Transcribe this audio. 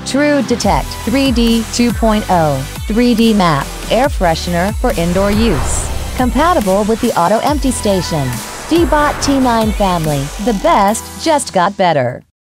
True Detect 3D 2.0, 3D Map, air freshener for indoor use. Compatible with the auto empty station. DEEBOT T9 family, the best just got better.